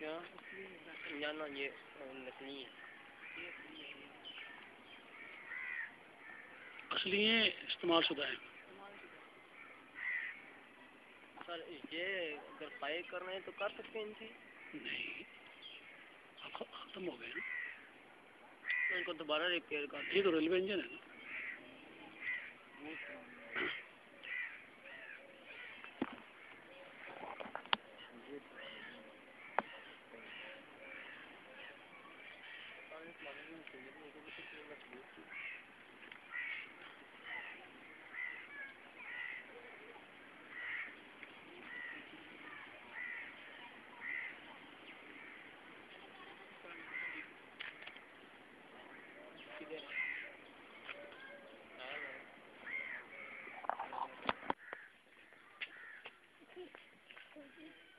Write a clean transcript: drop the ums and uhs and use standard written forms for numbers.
क्या जाना ये नकली है। असली है इस्तेमाल शुदा है। सर ये अगर फायर करना है तो कर सकते हैं इनसे? नहीं, खत्म हो गए ना, इनको दोबारा रिपेयर कर। ये तो रेलवे इंजन है ना। किधर